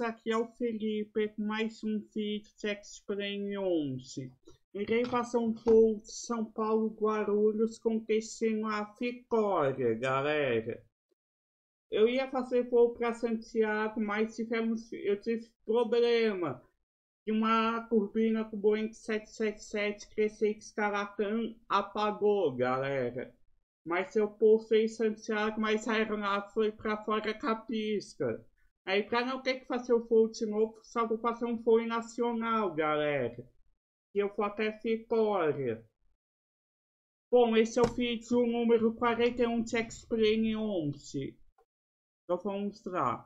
aqui é o Felipe com mais um vídeo de X-Plane 11. Irei fazer um voo de São Paulo Guarulhos com destino a Vitória, galera. Eu ia fazer voo para Santiago, mas eu tive problema de uma turbina do Boeing 777 36 Latam apagou, galera. Mas eu pousei em Santiago, mas a aeronave foi para fora da pista. Aí, para não ter que fazer o voo de novo, só vou fazer um voo nacional, galera. E eu vou até Vitória. Bom, esse é o vídeo número 41 de X-Plane 11. Então vamos lá.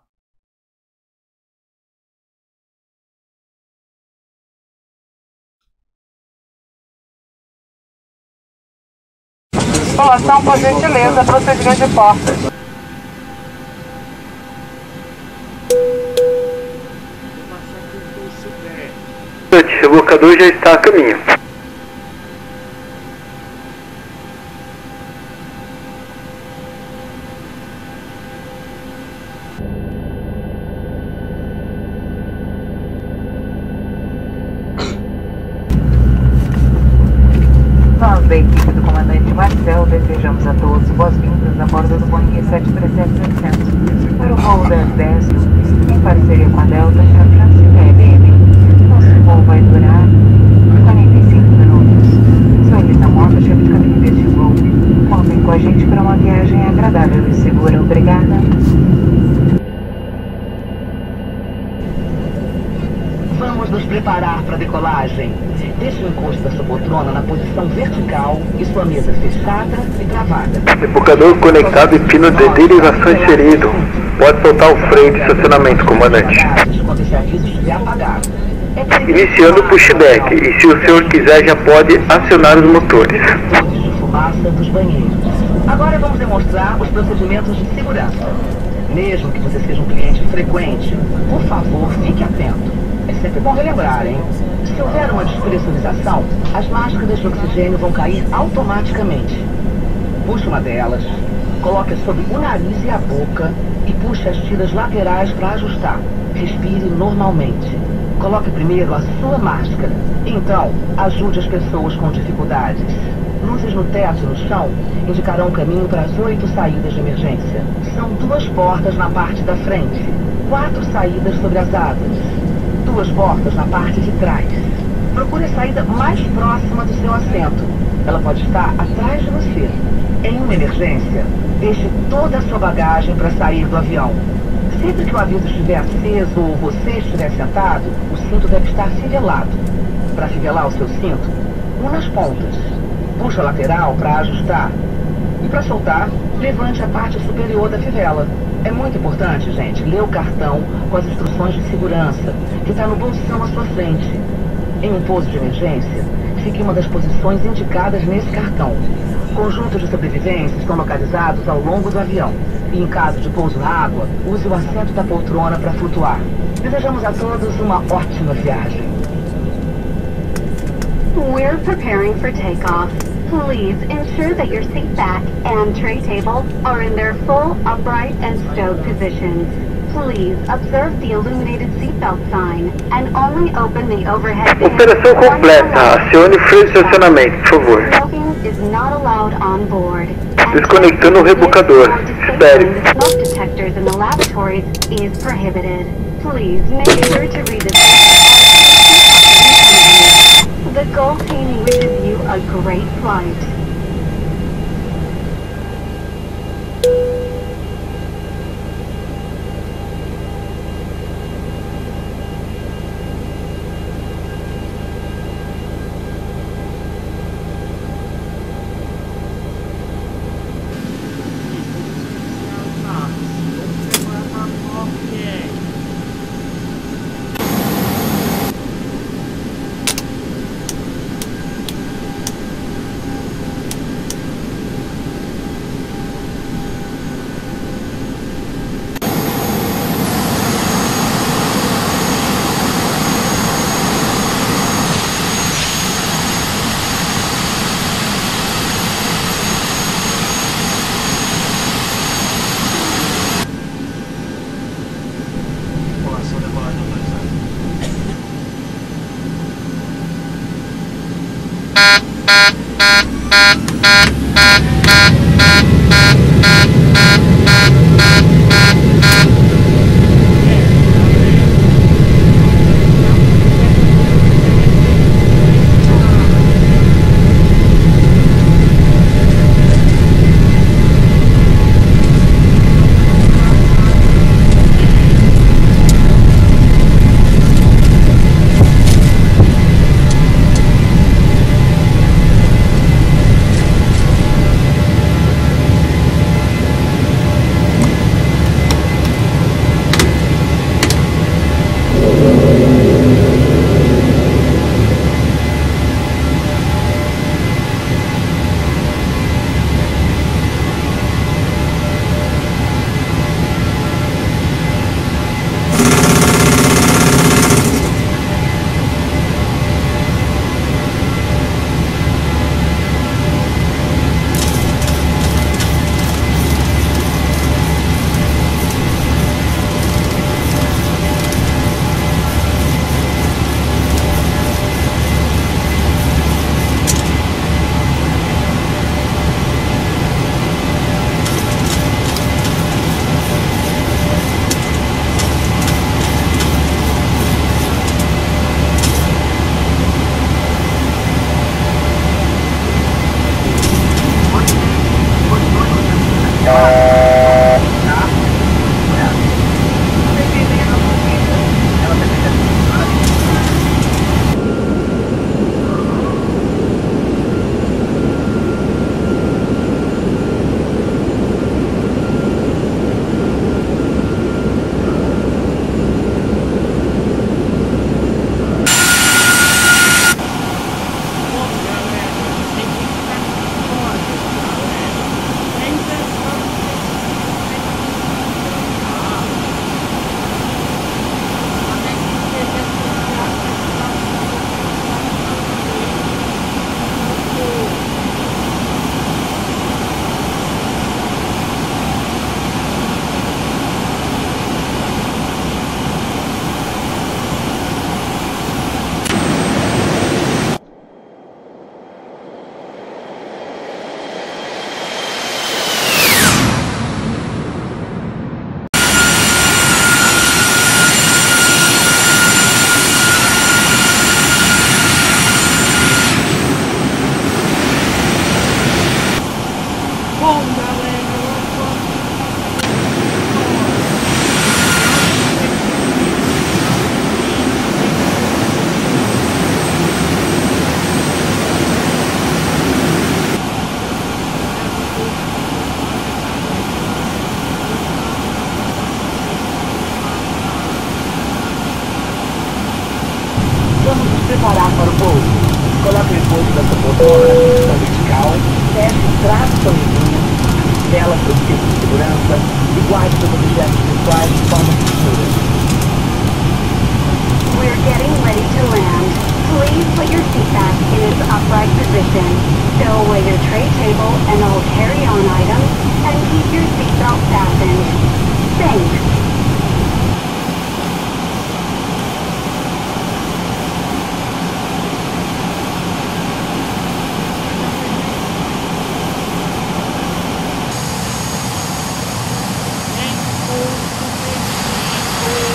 População, por gentileza, procedimento de portas. O rebocador já está a caminho. Nós, da equipe do comandante Marcel, desejamos a todos boas-vindas a bordo do Boeing 737-700 para o voo das 10, em parceria com a Delta Air France KLM. Nosso voo vai durar 45 minutos. Sou Elisa Mota, chefe de cabine deste voo. Contem com a gente para uma viagem agradável e segura. Obrigada. Vamos nos preparar para a decolagem. Deixe o encosto da sua poltrona na posição vertical e sua mesa fechada e travada. Rebocador conectado e pino de derivação inserido. Pode soltar o freio de estacionamento, comandante. Quando esse aviso estiver apagado. Iniciando o pushback, e se o senhor quiser já pode acionar os motores. De fumaça dos banheiros. Agora vamos demonstrar os procedimentos de segurança. Mesmo que você seja um cliente frequente, por favor, fique atento. É sempre bom relembrar, hein? Se houver uma despressurização, as máscaras de oxigênio vão cair automaticamente. Puxe uma delas, coloque sobre o nariz e a boca e puxe as tiras laterais para ajustar. Respire normalmente. Coloque primeiro a sua máscara. Então, ajude as pessoas com dificuldades. Luzes no teto e no chão indicarão o caminho para as 8 saídas de emergência. São 2 portas na parte da frente, 4 saídas sobre as asas, 2 portas na parte de trás. Procure a saída mais próxima do seu assento. Ela pode estar atrás de você. Em uma emergência, deixe toda a sua bagagem para sair do avião. Sempre que o aviso estiver aceso ou você estiver sentado, o cinto deve estar fivelado. Para fivelar o seu cinto, una as pontas. Puxe a lateral para ajustar. E para soltar, levante a parte superior da fivela. É muito importante, gente, ler o cartão com as instruções de segurança, que está no bolsão à sua frente. Em um pouso de emergência, fique em uma das posições indicadas nesse cartão. Conjuntos de sobrevivência estão localizados ao longo do avião. E em caso de pouso na água, use o assento da poltrona para flutuar. Desejamos a todos uma ótima viagem. We're preparing for takeoff. Please ensure that your seat back and tray table are in their full upright and stowed positions. Please observe the illuminated seatbelt sign and only open the overhead bin. Operação completa. Acione o freio de estacionamento, por favor. Smoking is not allowed on board. Desconectando o rebocador. Espere. Smoke detectors in the lavatories is prohibited. Please make sure to read the The Gold Team wishes you a great flight. preparar para o voo. Coloque o esboço da sua poltrona na posição vertical, feche o traço dela para o cinto de segurança e guarde seus objetos pessoais de forma segura. We're getting ready to land. Please put your seat back in its upright position. Stow away your tray table and all carry-on items, and keep your seatbelt fastened. Thanks. Em curso,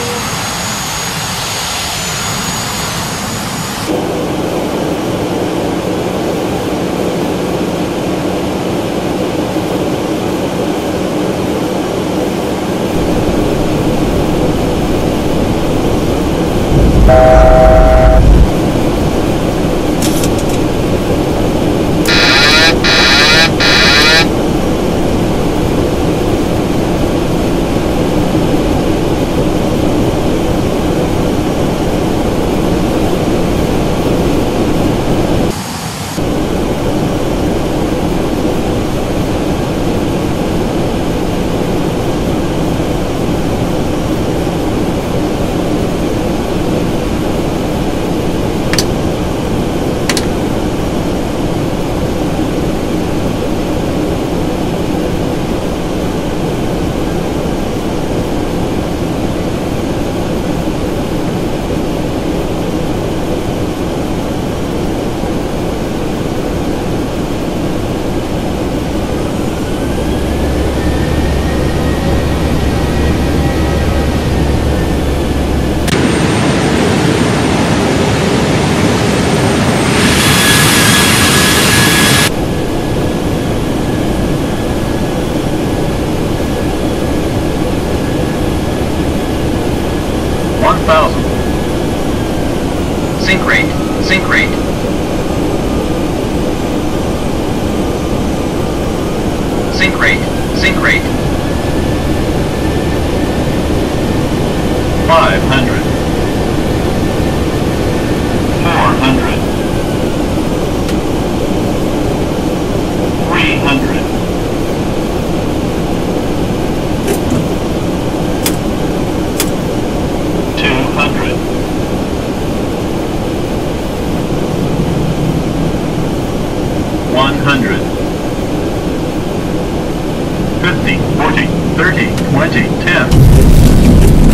Sync rate. Sync rate. Sync rate. Sync rate. 500. 400. 300. 200. 100. 50, 40, 30, 20, 10.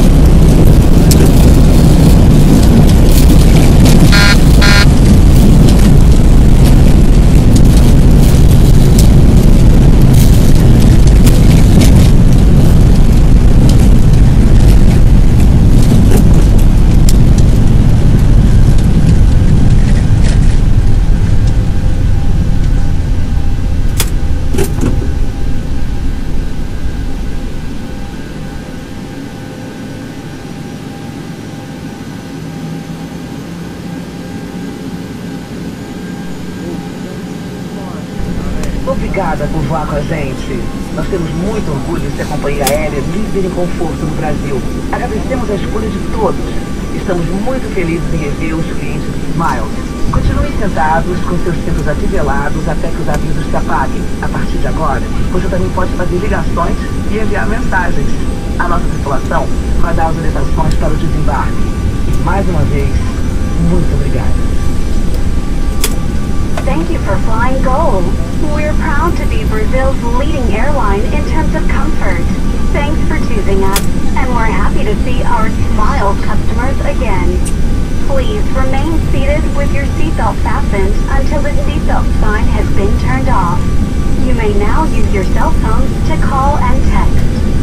Obrigada por voar com a gente. Nós temos muito orgulho de ser a companhia aérea líder em conforto no Brasil. Agradecemos a escolha de todos. Estamos muito felizes em rever os clientes do Smiles. Continuem sentados com seus cintos ativelados até que os avisos se apaguem. A partir de agora, você também pode fazer ligações e enviar mensagens. A nossa tripulação vai dar as orientações para o desembarque. E mais uma vez, muito obrigada. Thank you for flying Gol. We're proud to be Brazil's leading airline in terms of comfort. Thanks for choosing us, and we're happy to see our Smiles customers again. Please remain seated with your seatbelt fastened until the seatbelt sign has been turned off. You may now use your cell phones to call and text.